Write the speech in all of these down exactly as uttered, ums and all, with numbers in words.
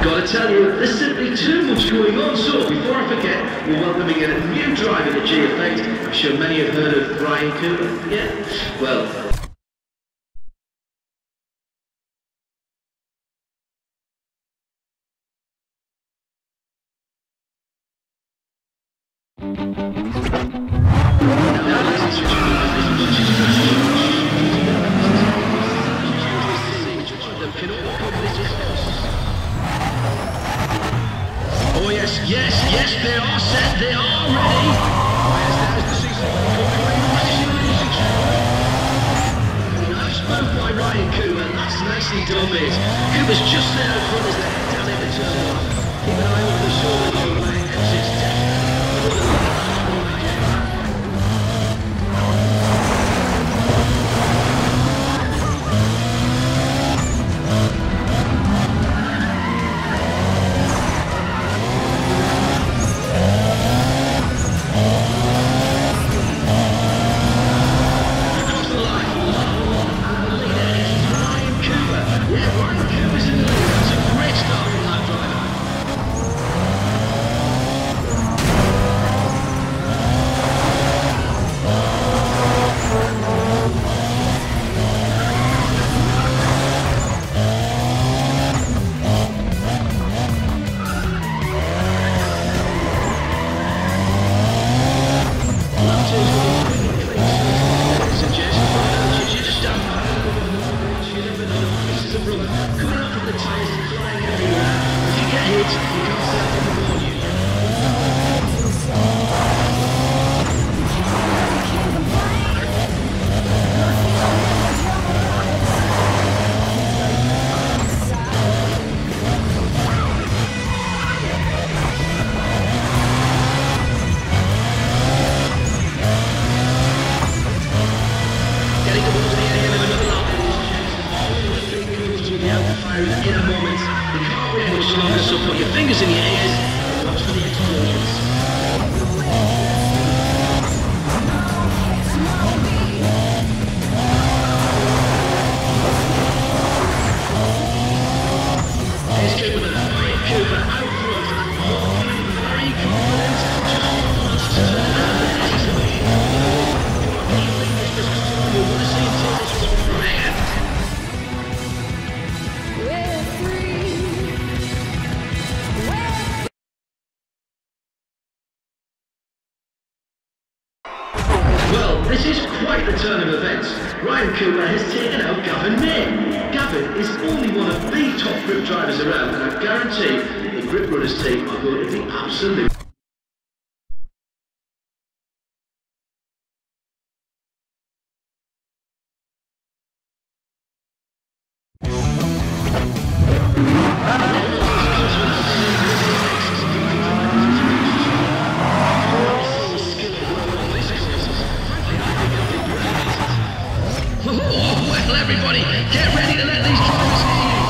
Gotta tell you, there's simply too much going on. So before I forget, we're welcoming in a new driver to G F eight. I'm sure many have heard of Ryan Cooper. Yeah? Well... Oh yes, yes, yes, they are set, they are ready. Nice move by Ryan Cooper, that's nicely done, mate. Cooper's just there in front as they head down in the turn one. Keep an eye over the shoulder, because it's definitely... So put your fingers in your ears and watch for the explosions. Here's Cooper there. Cooper out front. Very confident. Just wants to turn around the easily. We want to see him take this one from here. Well, this is quite the turn of events. Ryan Cooper has taken out Gavin May. Gavin is only one of the top grip drivers around, and I guarantee the Grip Runners team are going to be absolute. Well, everybody, get ready to let these drivers hear you.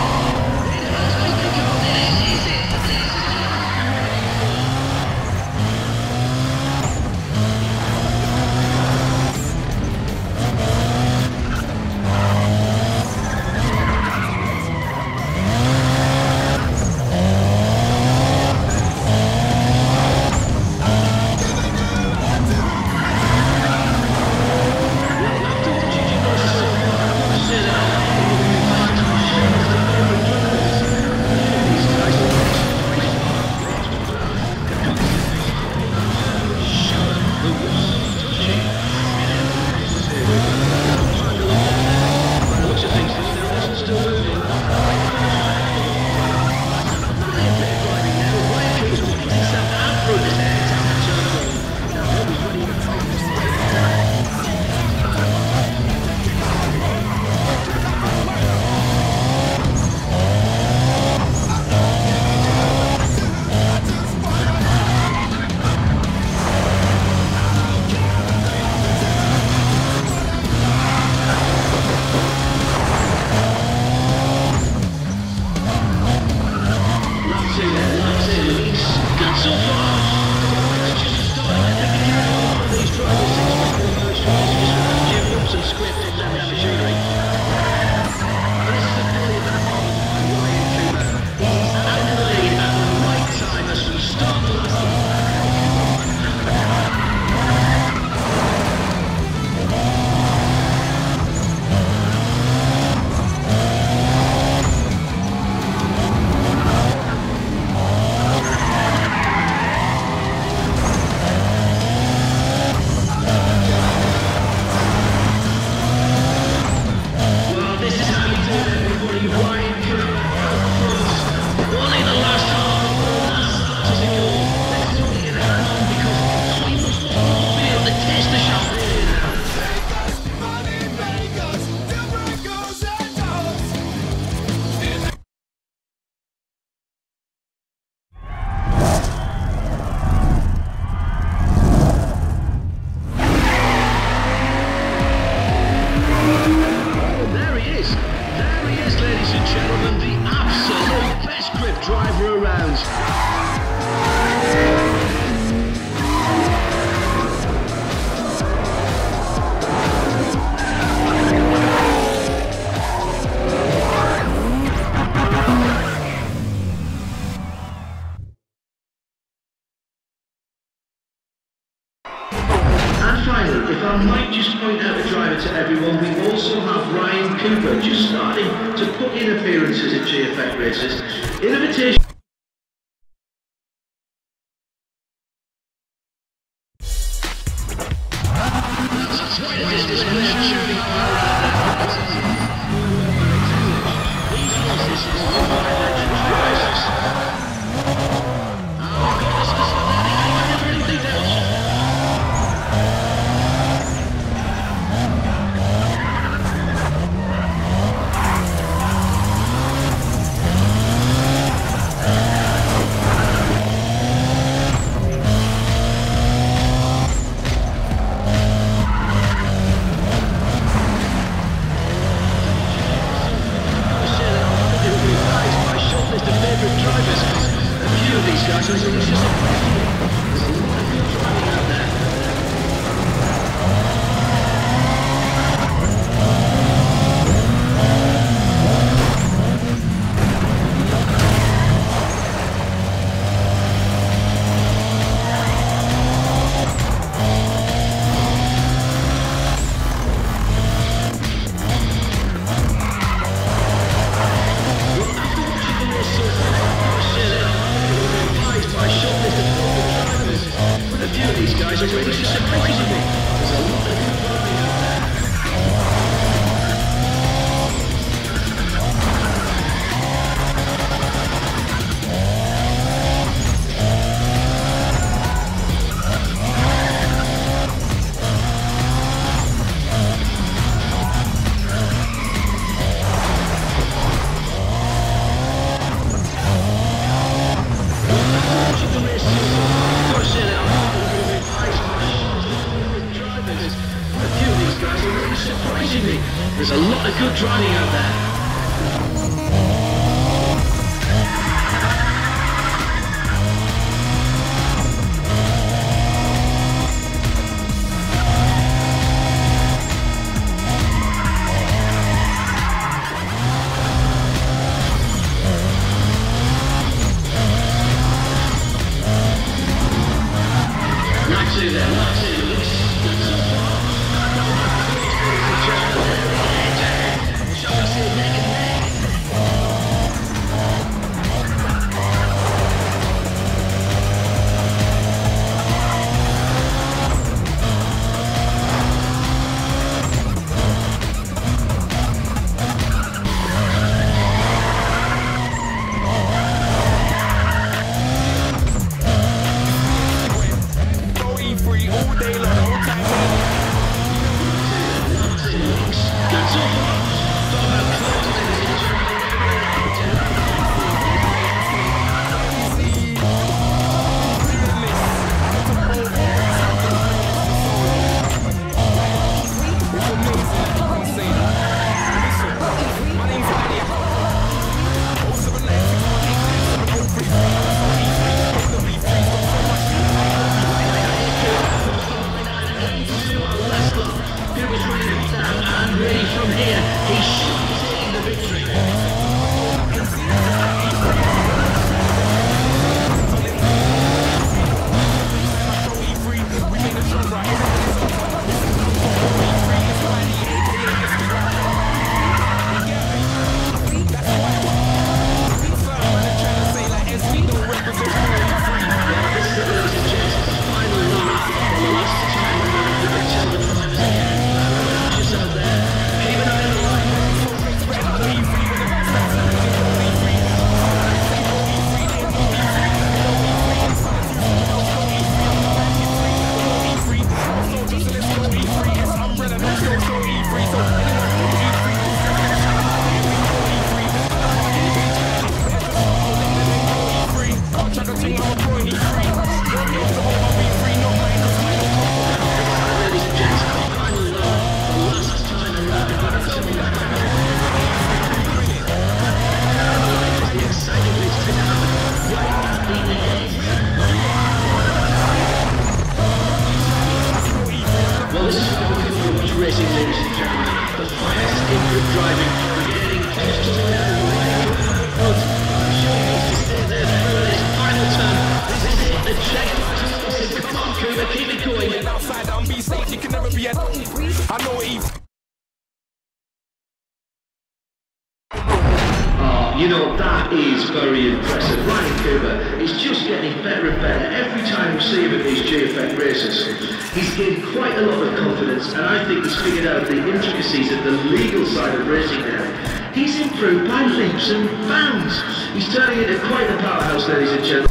finally, if I might just point out a driver to everyone, we also have Ryan Cooper just starting to put in appearances at G F X races. Invitation. There's a lot of good driving out there. Not too there, not too. All champion. I know he. Oh, you know, that is very impressive. Ryan Cooper is just getting better and better every time we see him in these G F X races. He's gained quite a lot of confidence, and I think he's figured out the intricacies of the legal side of racing now. He's improved by leaps and bounds. He's turning into quite a powerhouse, ladies and gentlemen.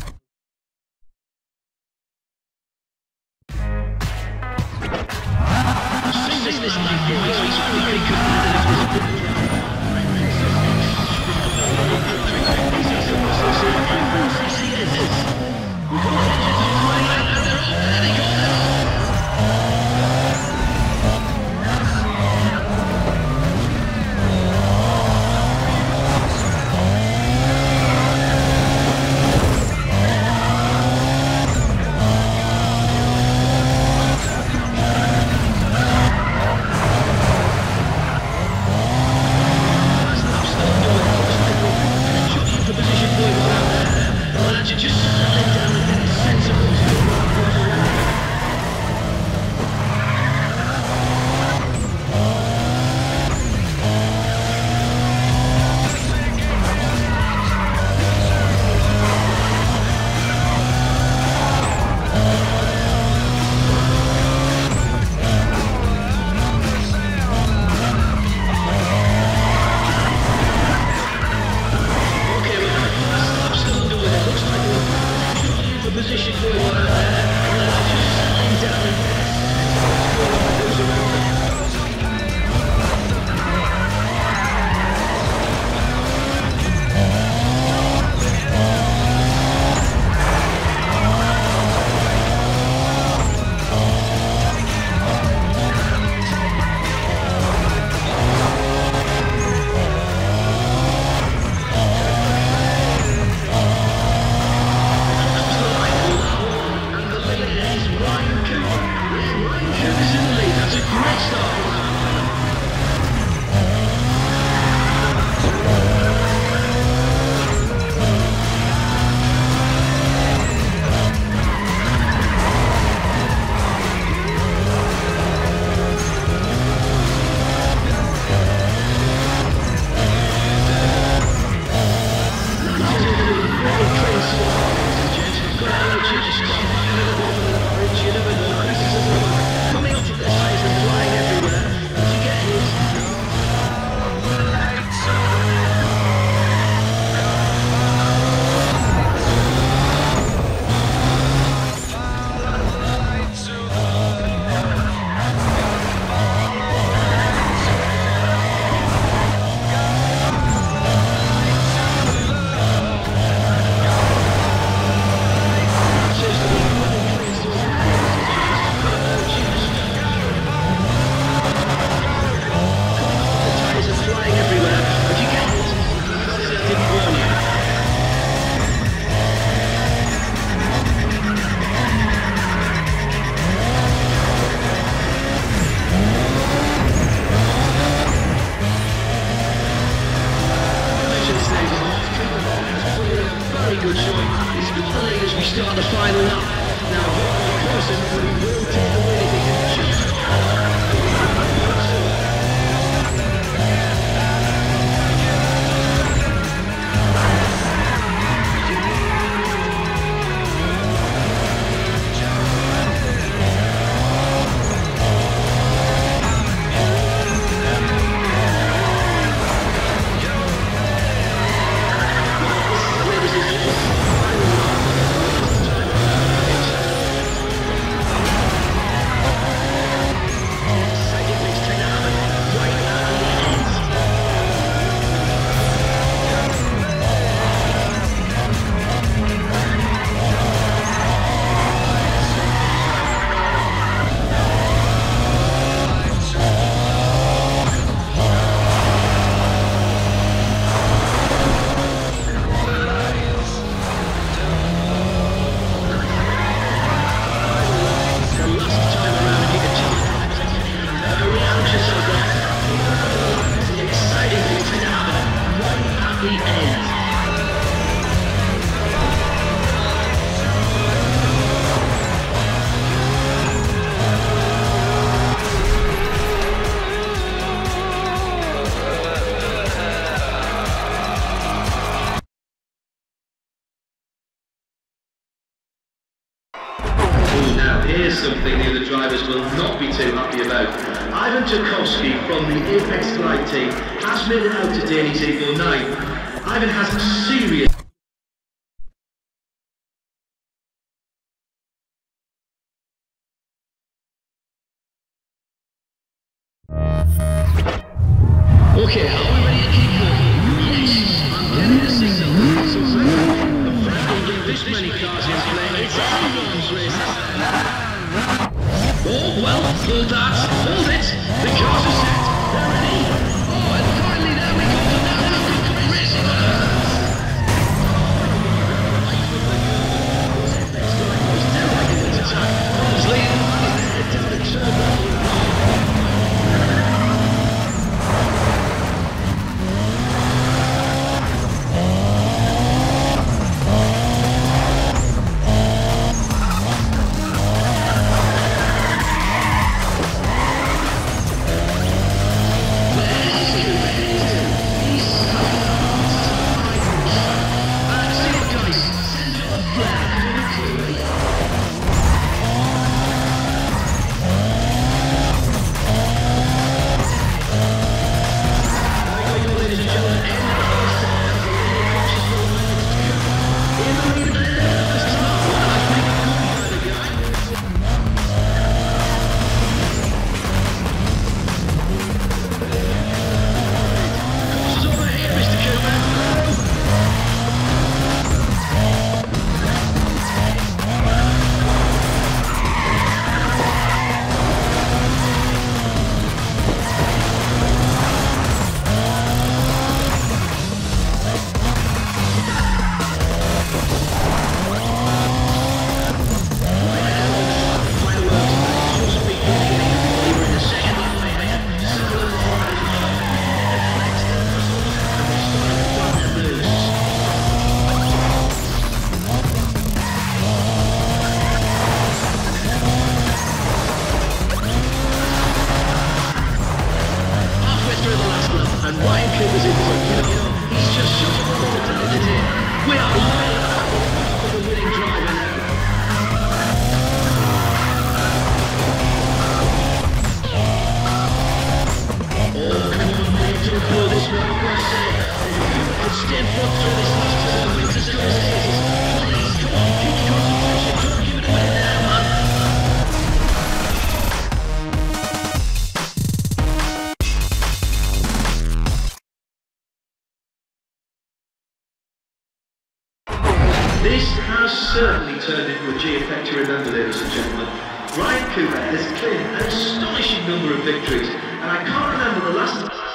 Now here's something the other drivers will not be too happy about. Ivan Tchaikovsky from the Apex Glide team has made it out today in his eight oh nine. Ivan has serious... Okay, are we ready to keep going? Yes, I'm getting a signal. So, the fact will get this many cars in play. It's everyone's race. Oh, well, hold that. Hold it. The cars are set. They're ready. Oh, and finally there we go. Now we can be racing on Earth. Honestly, it's a turbo. This has certainly turned into a G-Effect to remember, ladies and gentlemen. Ryan Cooper has claimed an astonishing number of victories, and I can't remember the last time.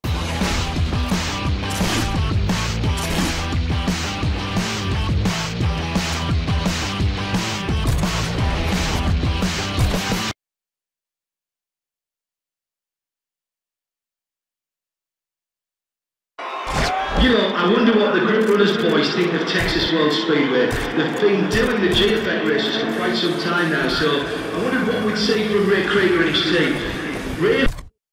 You know, I wonder what the Grip Runners boys think of Texas World Speedway. They've been doing the G-Effect races for quite some time now, so I wondered what we'd see from Ray Krieger and his team. Ray...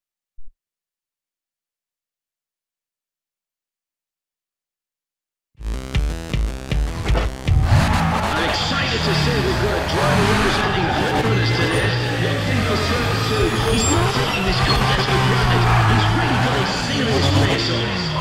I'm excited to say we've got a driver representing Grip Runners today. One thing for certain too, he's not taking this contest for granted. He's really got a serious race on.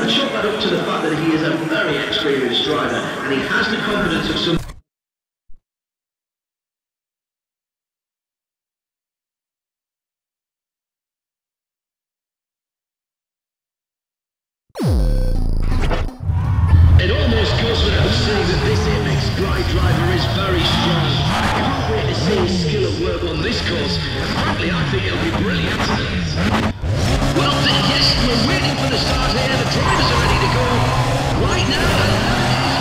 I chalk that up to the fact that he is a very experienced driver and he has the confidence of some... It almost goes without saying that this Apex Glide driver is very strong. I can't wait to see his skill at work on this course. Frankly, I think it'll be brilliant. Well, yes, we're waiting for the start here. The drivers are ready to go right now.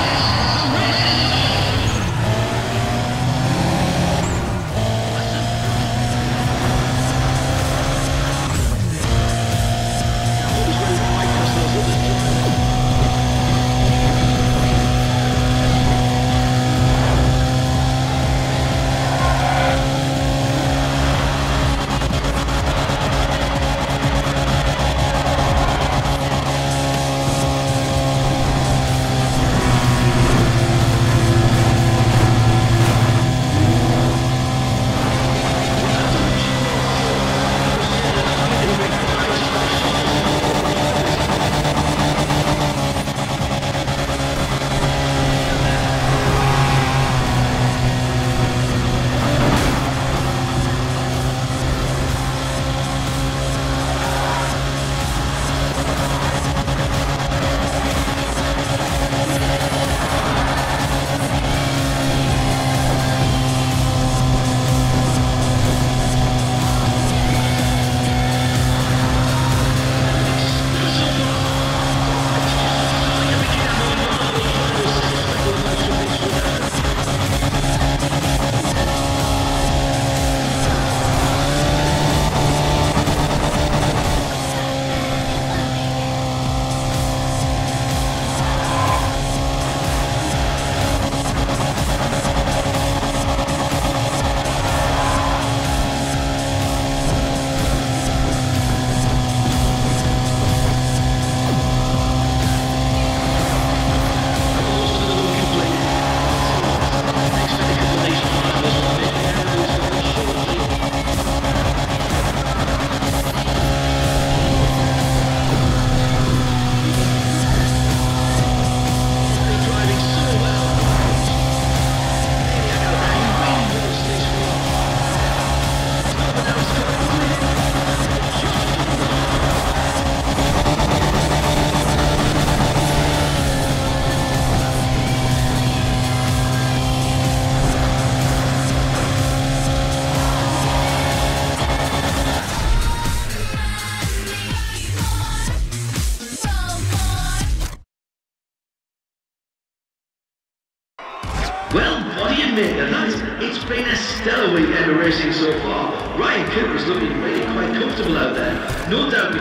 Well, what do you make of that? It's been a stellar weekend of racing so far. Ryan Cooper's looking really quite comfortable out there. No doubt.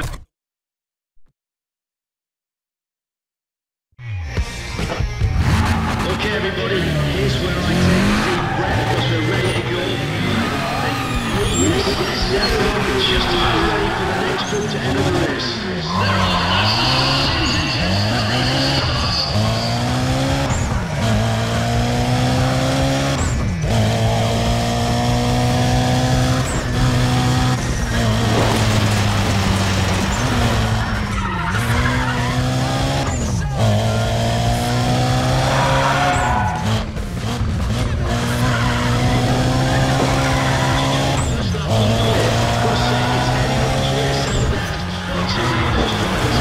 Okay, everybody, here's where I take a deep breath because we're ready to go. Yes, yes, everyone is just about ready for the next group to enter the race. They're all It's anyone's race out there. It's anyone's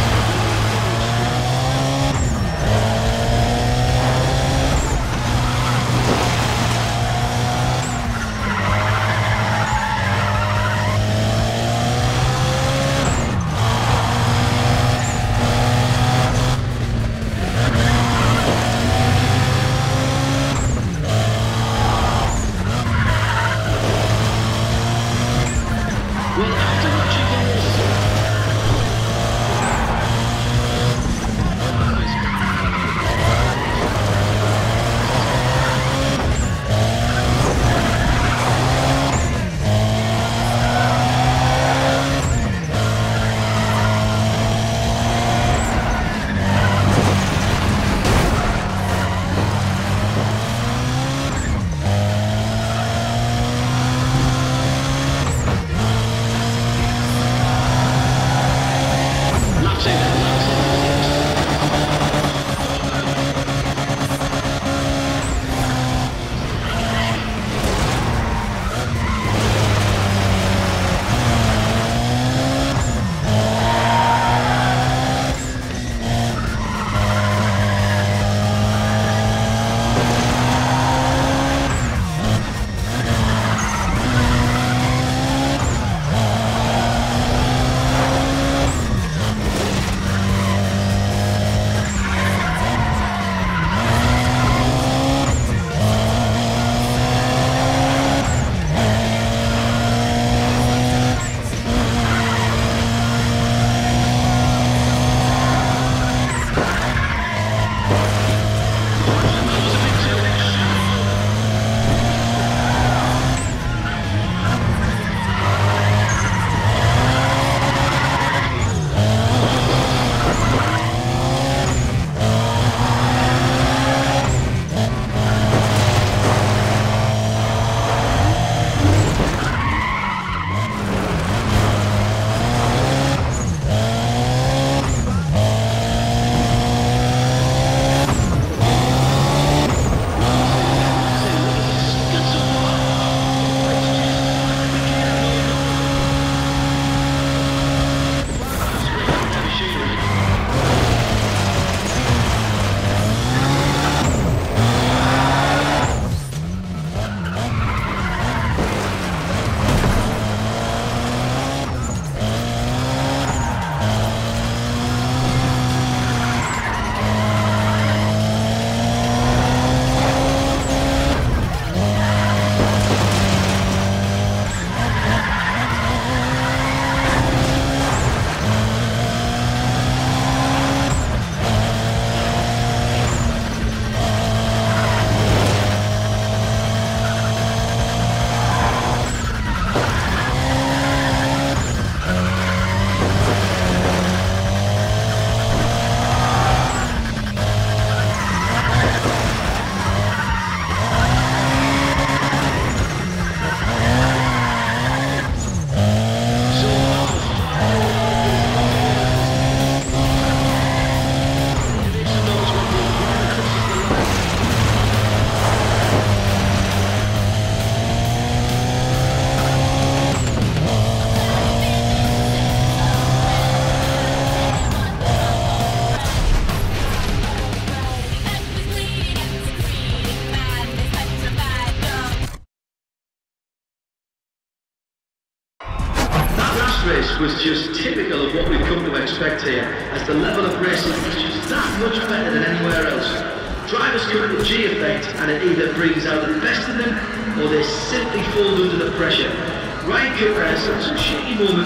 Race was just typical of what we've come to expect here, as the level of racing is just that much better than anywhere else. Drivers come with G effect and it either brings out the best in them or they simply fold under the pressure. Ryan Cooper has had some shaky moments.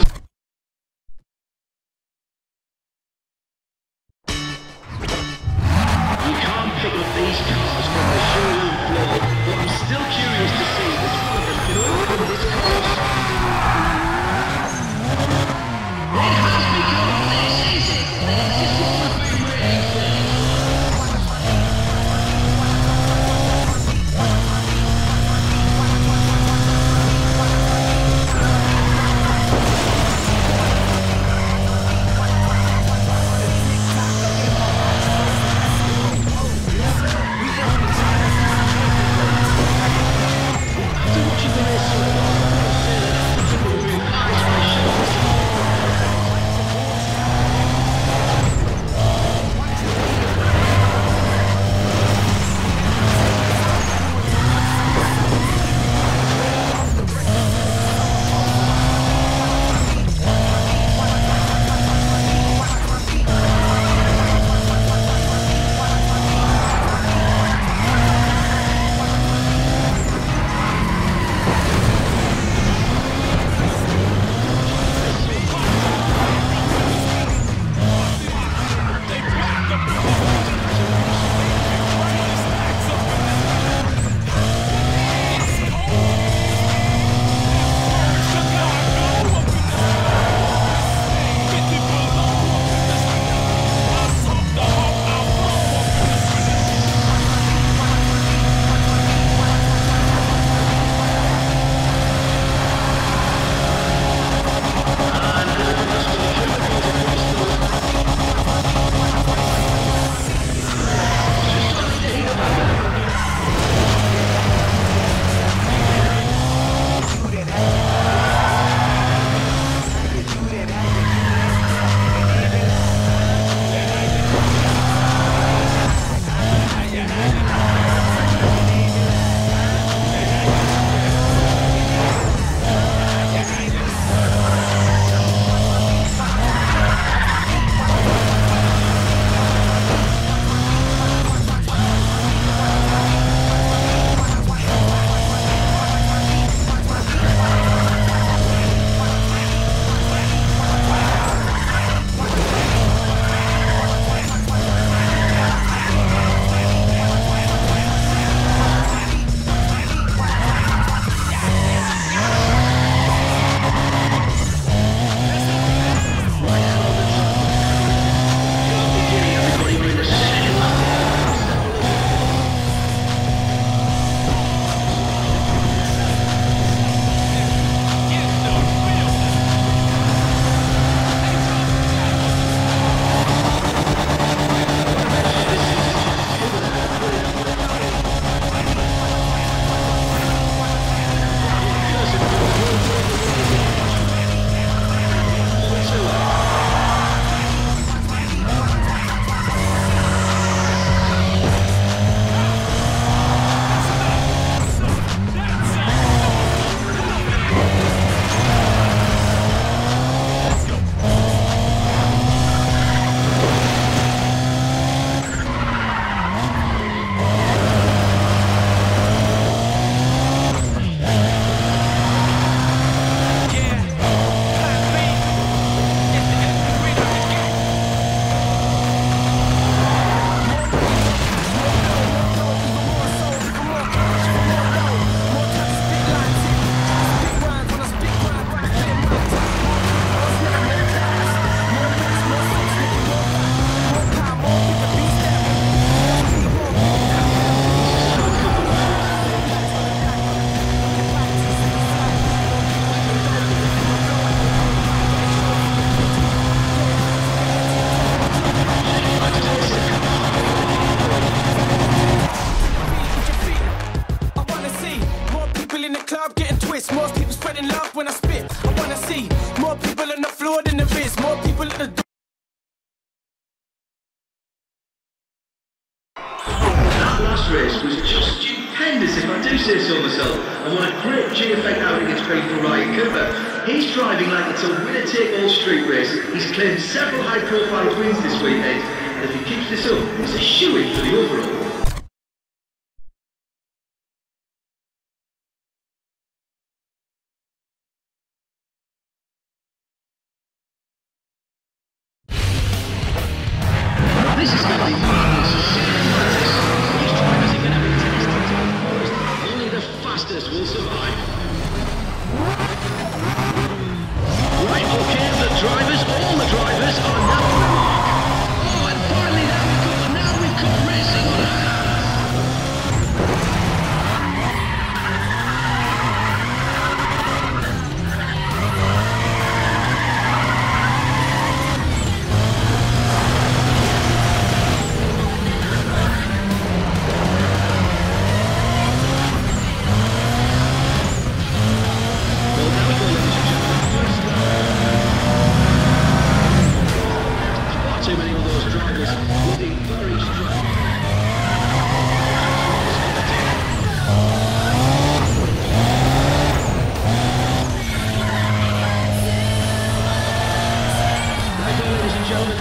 You can't pick up these cars from the showroom floor, but I'm still curious to see which one of them can overcome this course. It has become this easy. This is what we've been waiting for. last race was just stupendous, if I do say so myself, and what a great G-Effect outing it's been for Ryan Cooper. He's driving like it's a winner-take-all street race. He's claimed several high-profile wins this weekend, and if he keeps this up, he's a shoo-in for the overall. This is going to be madness. These drivers are going to be tested. Only the fastest will survive. Right, okay, the drivers, all the drivers are now on the mark. Oh, and finally there we go. Now we've got racing on our hands. Too many of those drivers looking very strong. Right, ladies and gentlemen,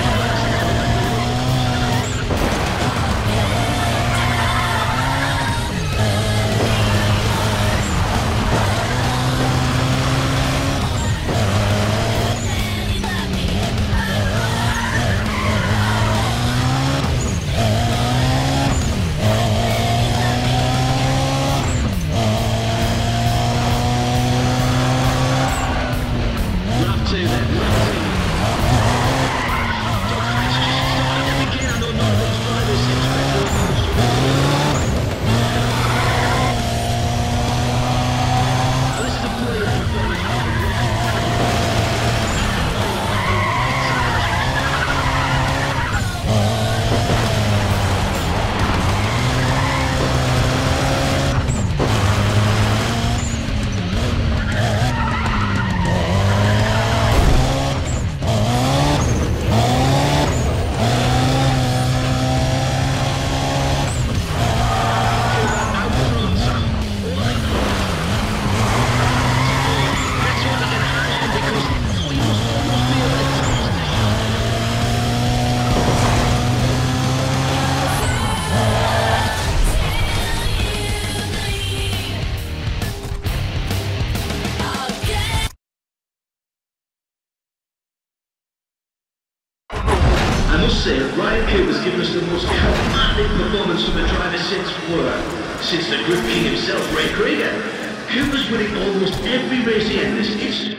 I must say, Ryan Cooper's given us the most commanding performance from a driver since, well, since the Group King himself, Ray Krieger. Cooper's winning almost every race he enters. It's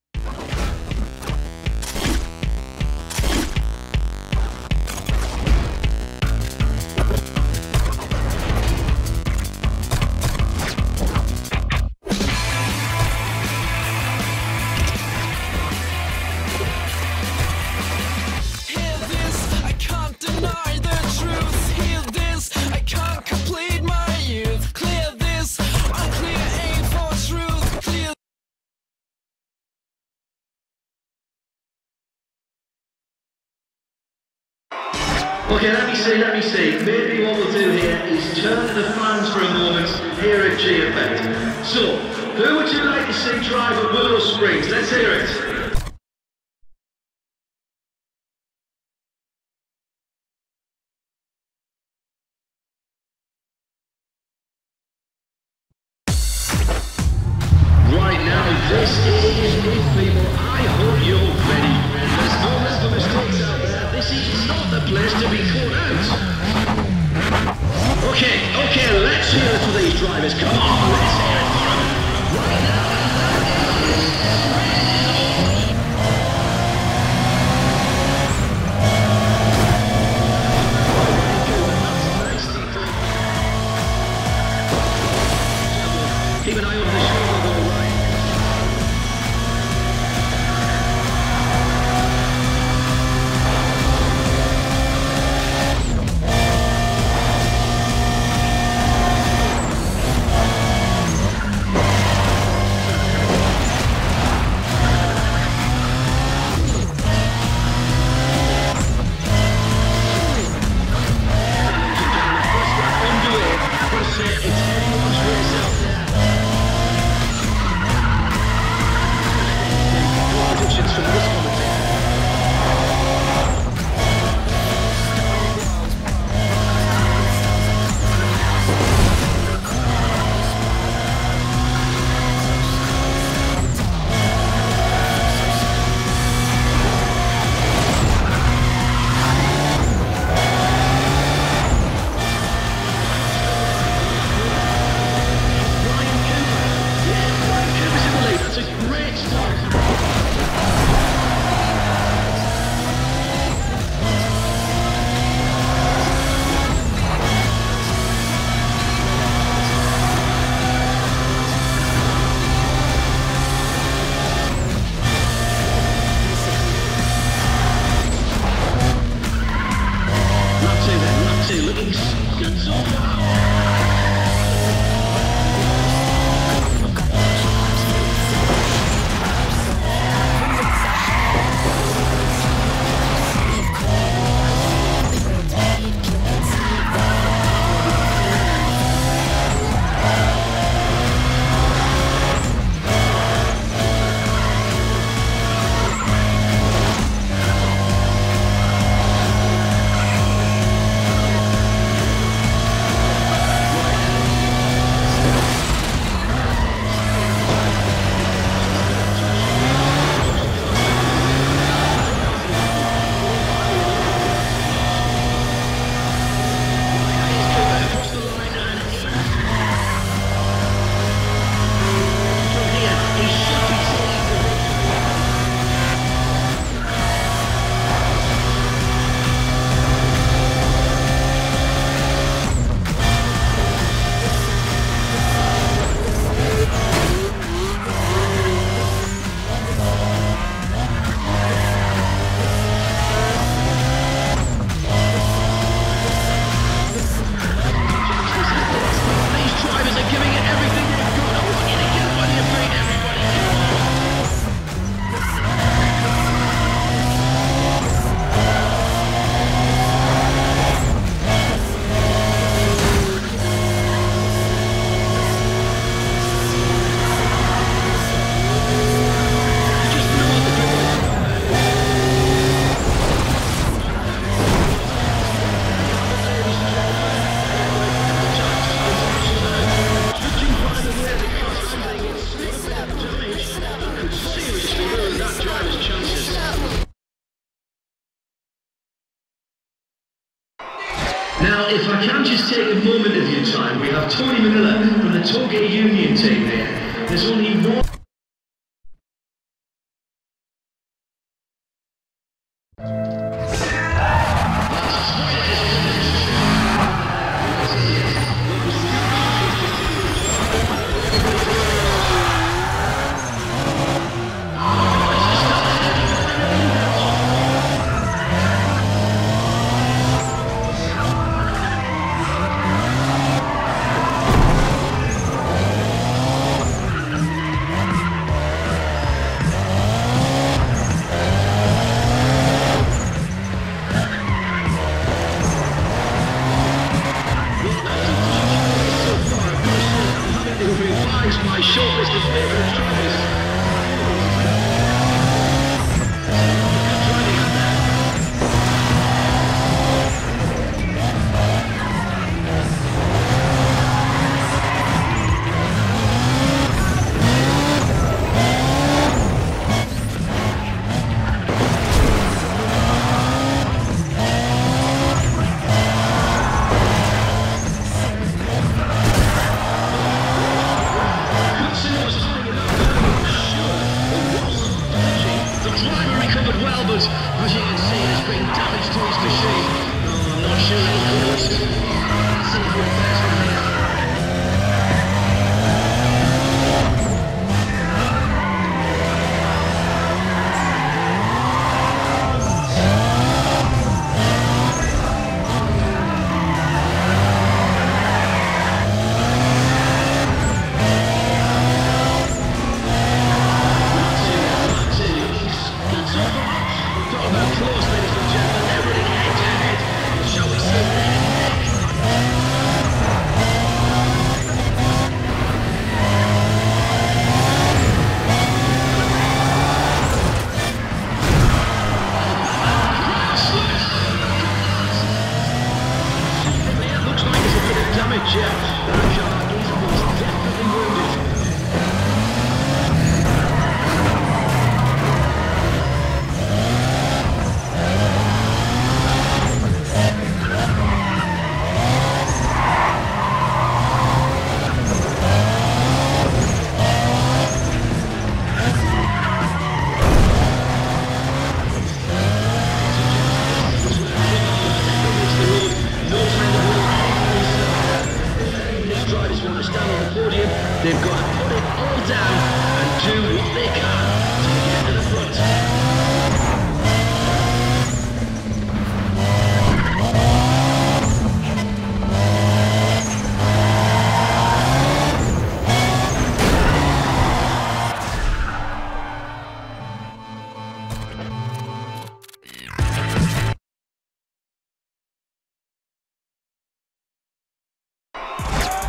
okay, let me see, let me see. Maybe what we'll do here is turn to the fans for a moment here at G-Effect. So, who would you like to see drive at Willow Springs? Let's hear it. Right now, this is it, people. I hope you're ready. There's no room for mistakes out there. This is not the place to be caught out. Okay, okay, let's hear it for these drivers. Come on, let's hear it for them. Right now, keep an eye over the shoulder, though, Ryan. two looking good so far. Now, if I can just take a moment of your time, we have Tony Manila from the Tollgate Union team here. There's only one... my shortlist of favourite drivers. As you can see, there's been damage to his machine. Oh, I'm not sure it'll go. Let's see if we're best from here.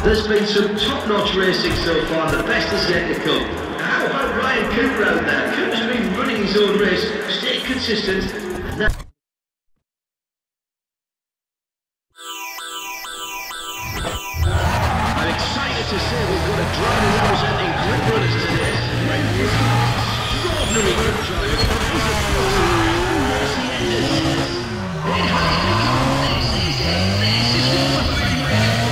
there's been some top-notch racing so far, and the best is yet to come. How about Ryan Cooper out there? Cooper's been running his own race, stayed consistent, and now... I'm excited to say we've got a driver representing Grip Runners today. Extraordinary grip driver. He's a Mercy Enders. It has become this season. This is what we're doing ready for.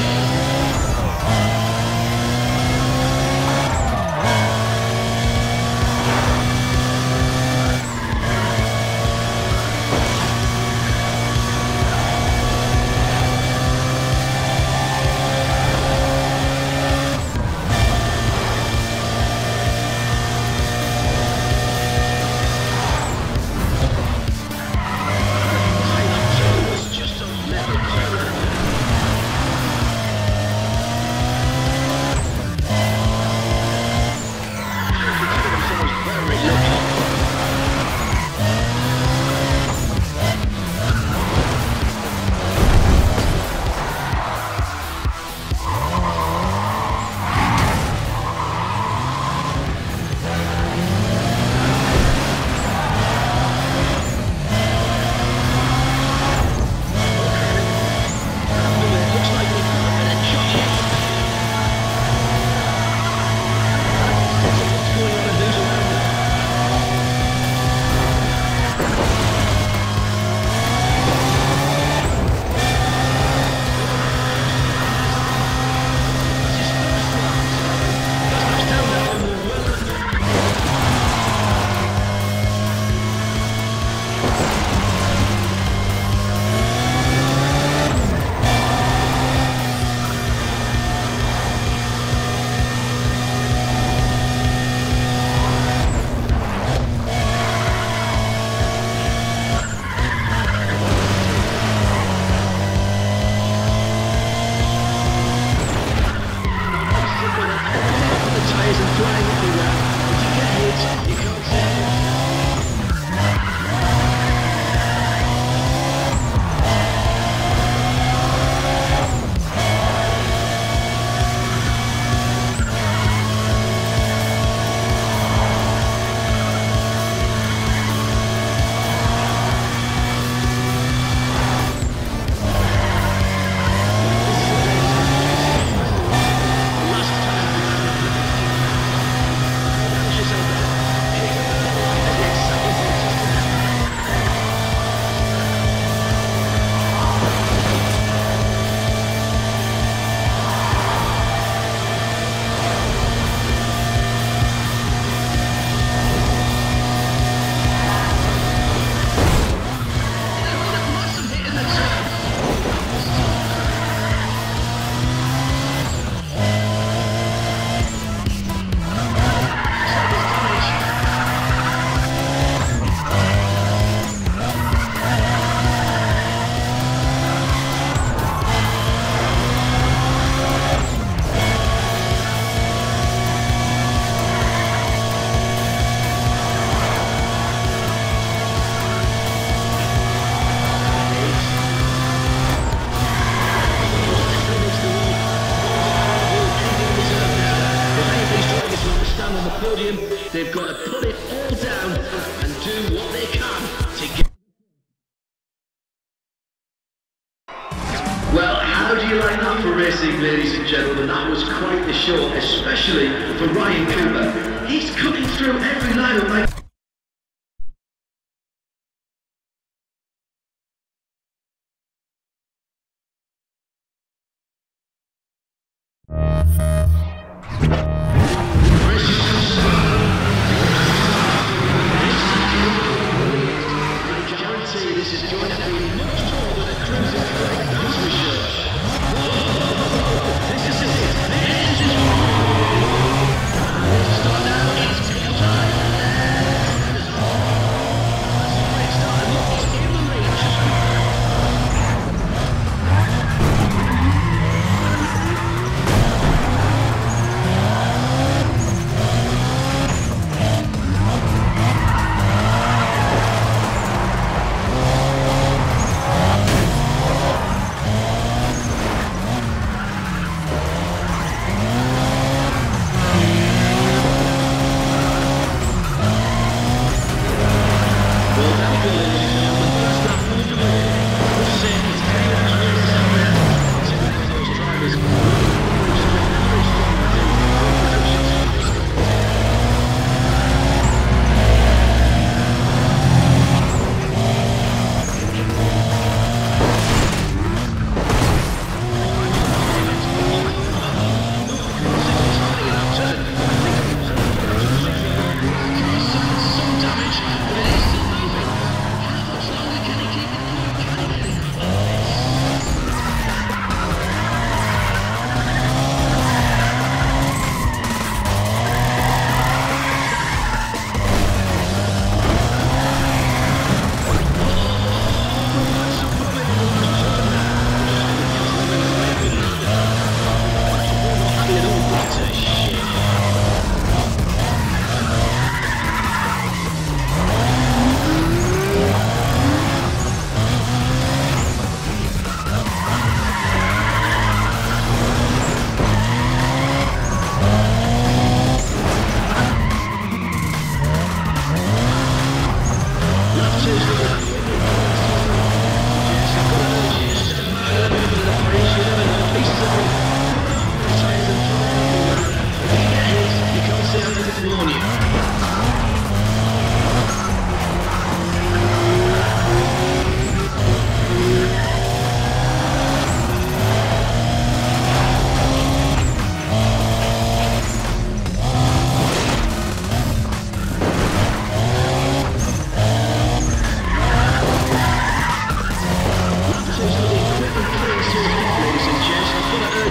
They've got to put it all down and do what they can to get... Well, how do you like that for racing, ladies and gentlemen? That was quite the show, especially for Ryan Cooper. He's cutting through every line of my...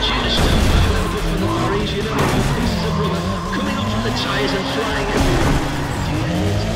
tune is still well good for the lorries, you know, pieces of rubber coming off from the tyres and flying everywhere.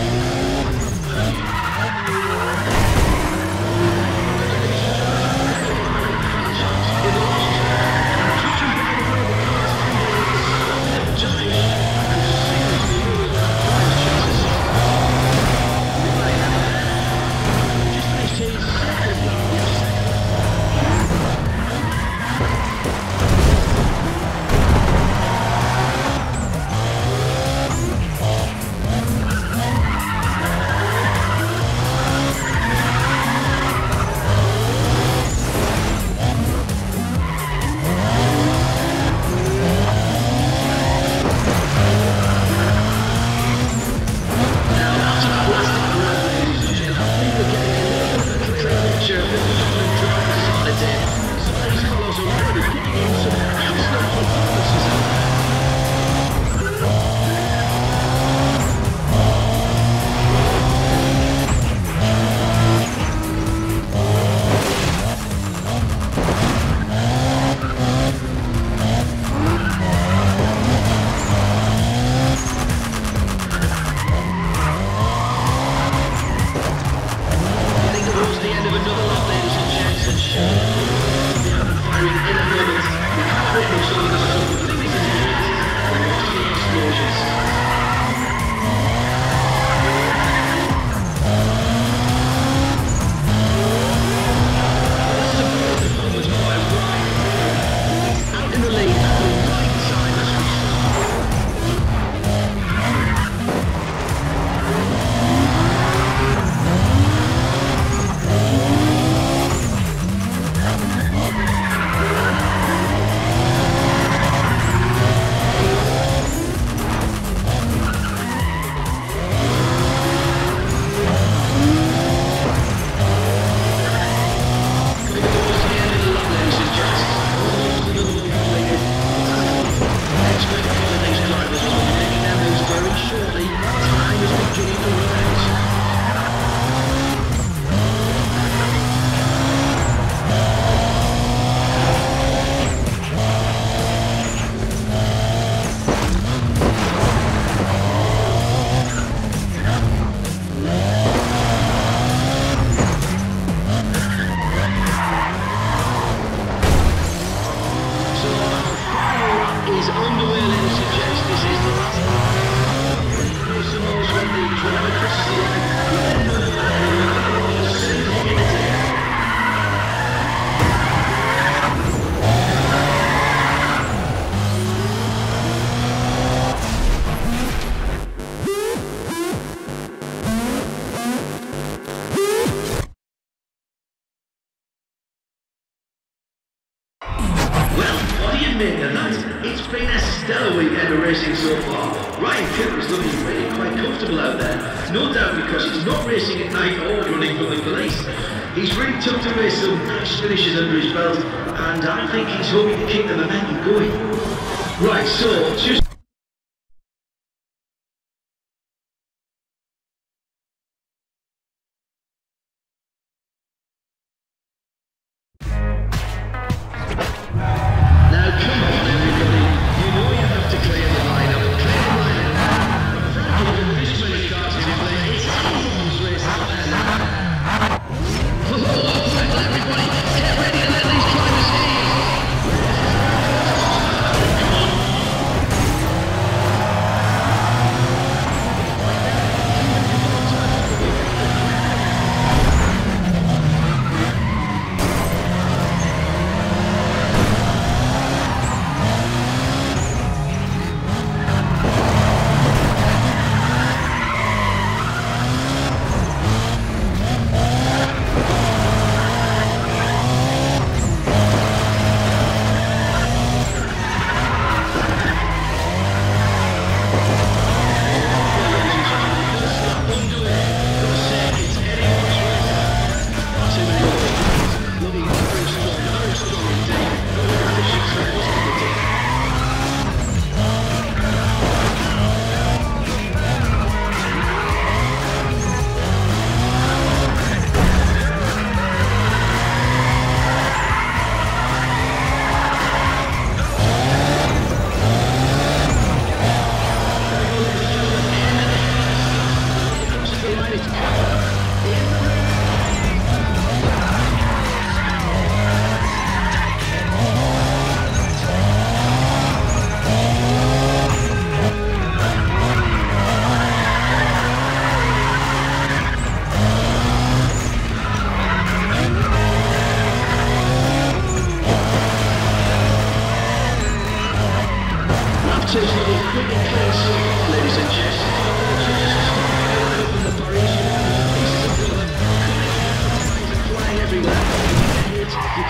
It's been a stellar weekend of racing so far. Ryan Cooper is looking really quite comfortable out there. No doubt because he's not racing at night or running from the police. He's really tough to race some nice finishes under his belt, and I think he's hoping to keep the momentum going. Right, so just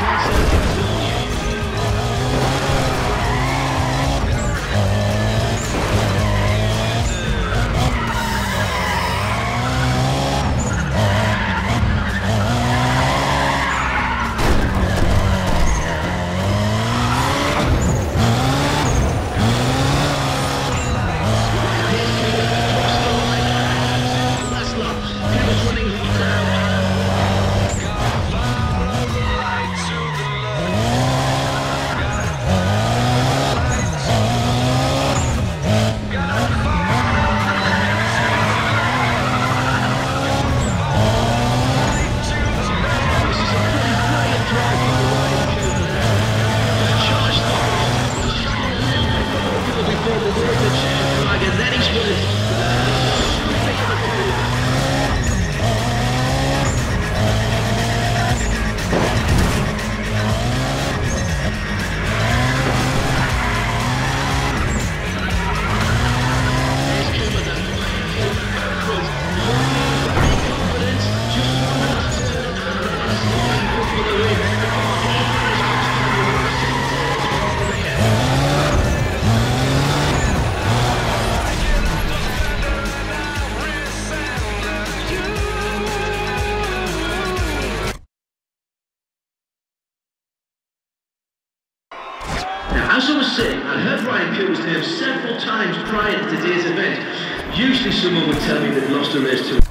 As I was saying, I heard Ryan Cool's name several times prior to today's event. Usually someone would tell me they'd lost a race to...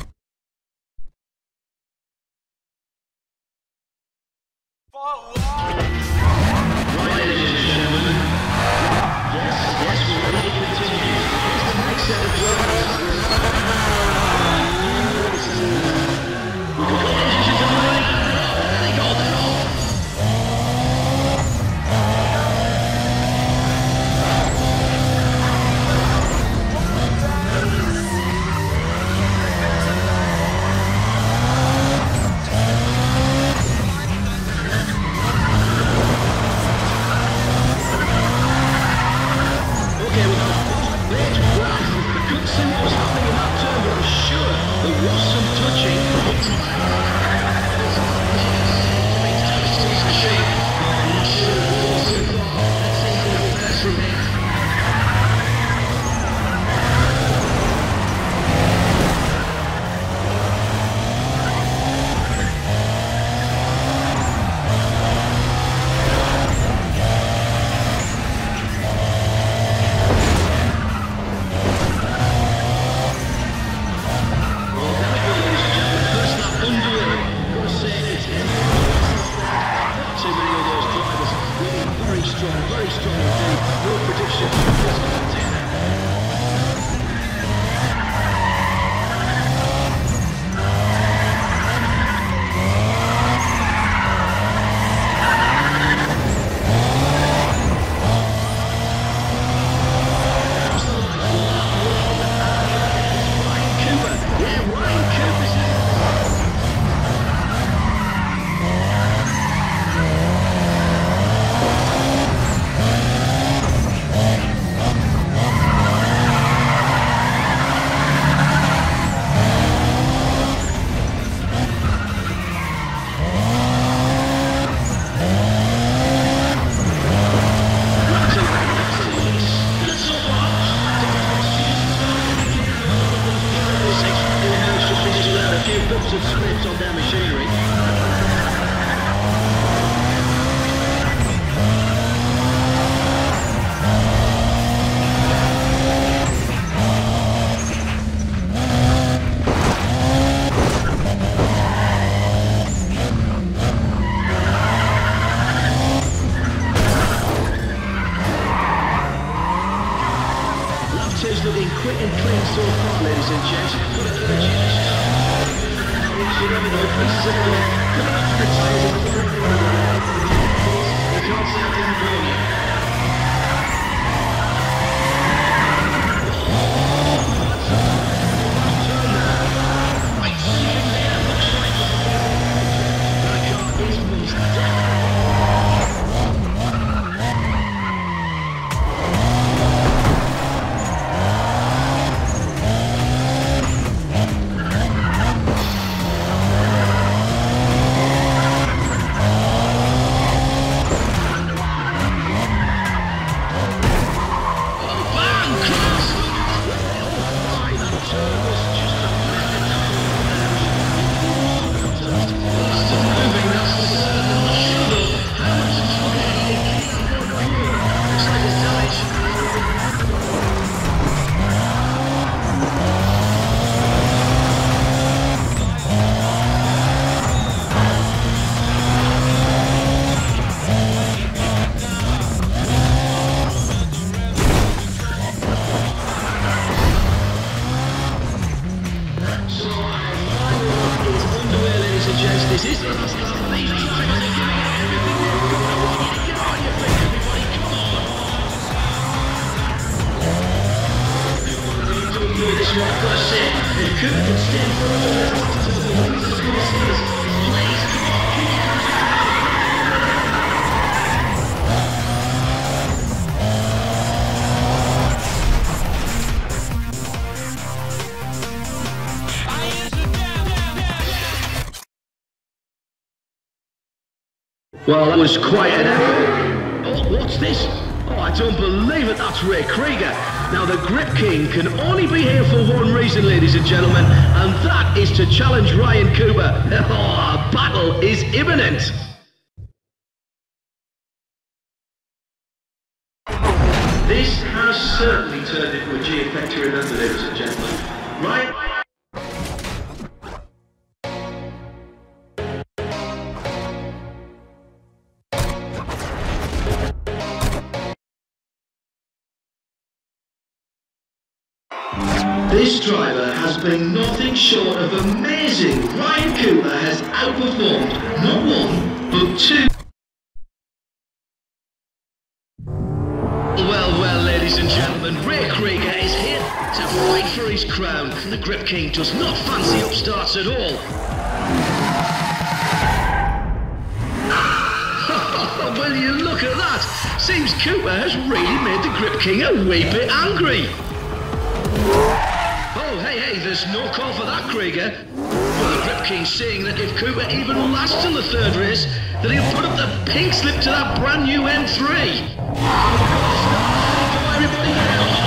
Right, ladies and gentlemen. Yes, yes, we're ready to continue. Here's the next set of drivers. We've got engines in the way. They got that off. Looking quick and clean so far, ladies and gents. Got a little change. You never know, pieces of the coming up to the tyres and the front of the you can't say I didn't warn you. Right, see him there, looks like that car is most definitely. Well, that was quite an effort. Oh, what's this? Oh, I don't believe it, that's Ray Krieger. Now, the Grip King can only be here for one reason, ladies and gentlemen, and that is to challenge Ryan Cooper. Oh, a battle is imminent. This has certainly turned into a G effect to remember, ladies and gentlemen. Right? This driver has been nothing short of amazing. Ryan Cooper has outperformed not one, but two. Well, well, ladies and gentlemen, Ray Krieger is here to fight for his crown. The Grip King does not fancy upstarts at all. Will you look at that? Seems Cooper has really made the Grip King a wee bit angry. Oh, hey, hey, there's no call for that, Krieger. Well, the Grip King's saying that if Cooper even lasts till the third race, that he'll put up the pink slip to that brand new M three. Oh, everybody get off.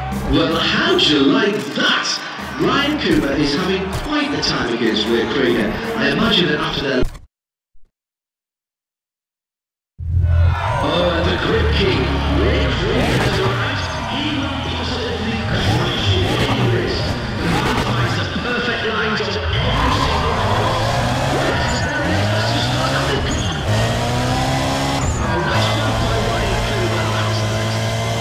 Well, how'd you like that? Ryan Cooper is having quite the time against Ray Krieger. I imagine that after their... Oh, the grip king. Ray Krieger has arrived. He will positively crush you in this. He finds the perfect lines on every single one. Yes, there it is. That's just not happening. Come on. Oh, nice move by Ryan Cooper. That's nice.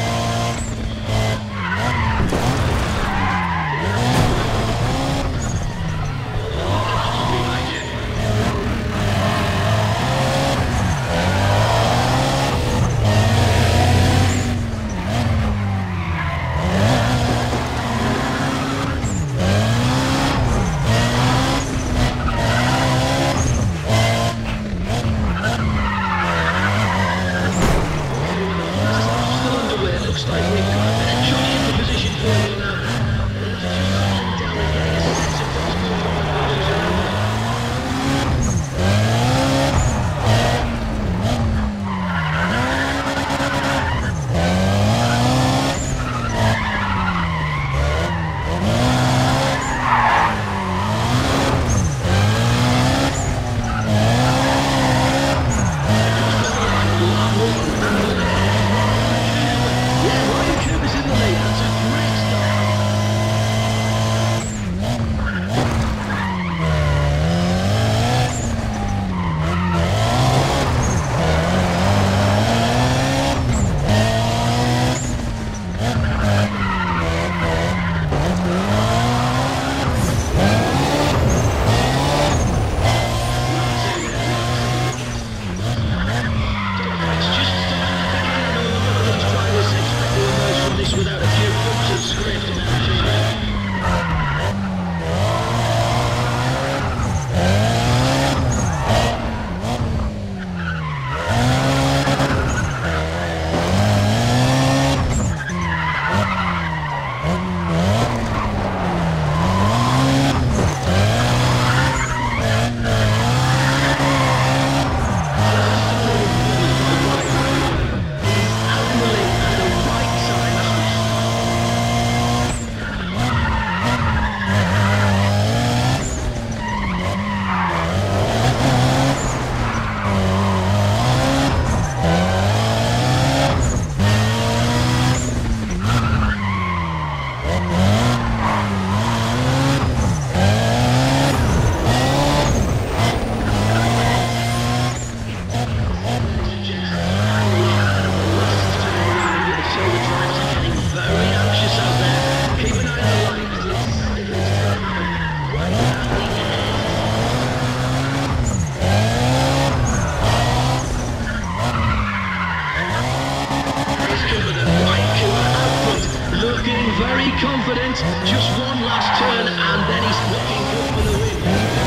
Confident, just one last turn and then he's looking good for the win.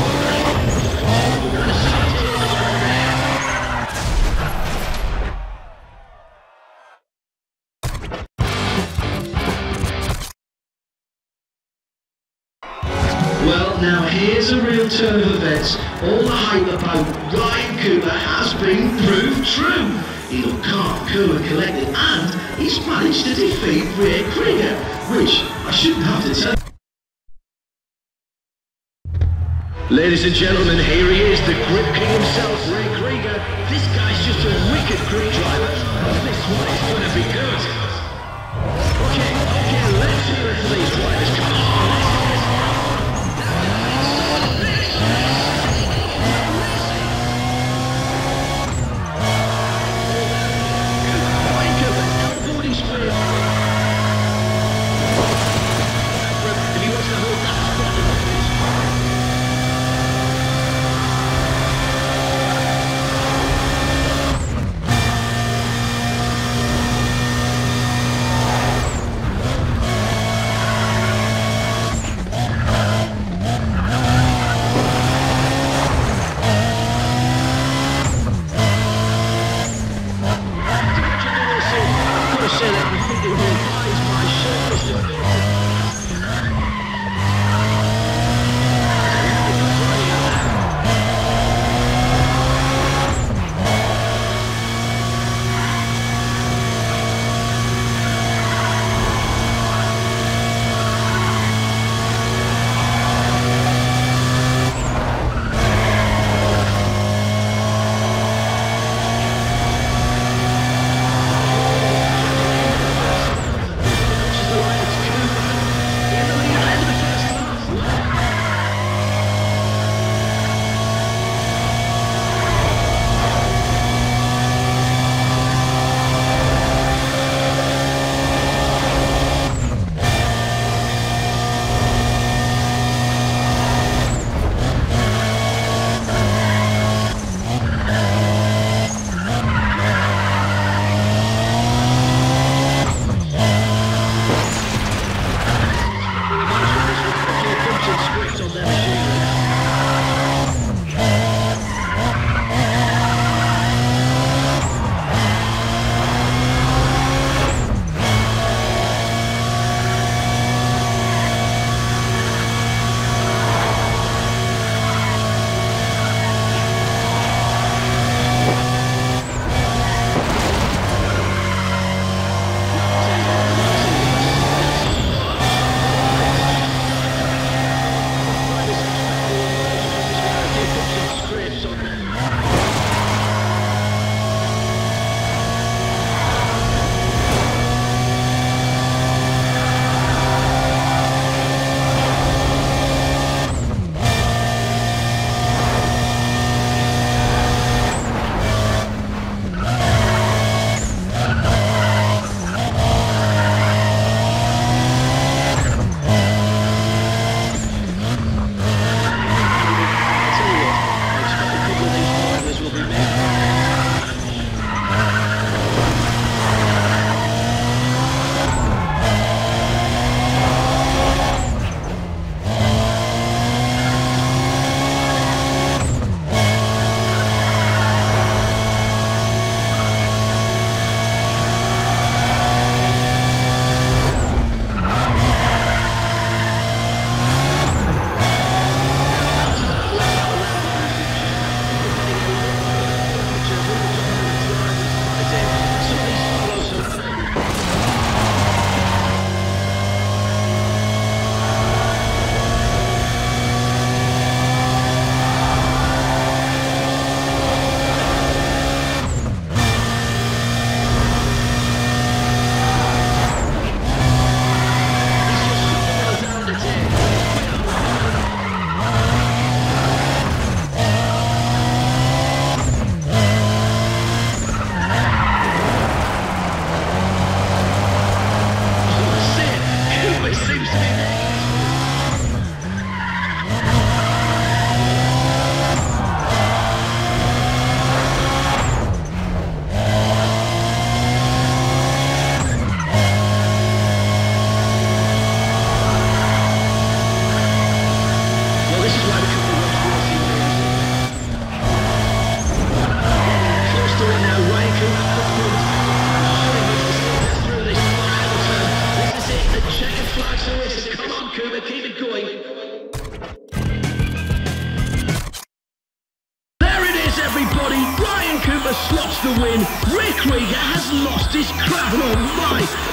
Well, now here's a real turn of events. All the hype about Ryan Cooper has been proved true. He looked calm, cool and collected, and he's managed to defeat Ray Krieger, which I shouldn't have to tell. Ladies and gentlemen, here he is, the grip king himself, Ray Krieger. This guy's just a wicked grip driver. This one is going to be good. Okay, okay, let's hear it for these drivers. Come on, let's hear it.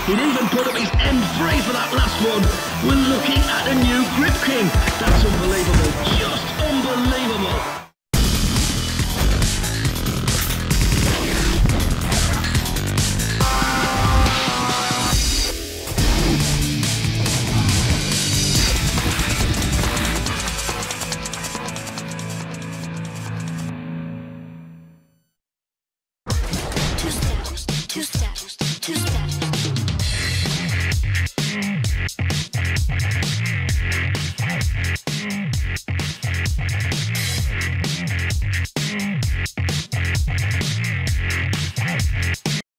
He'd even put up his M three for that last one. We're looking at a new Grip King.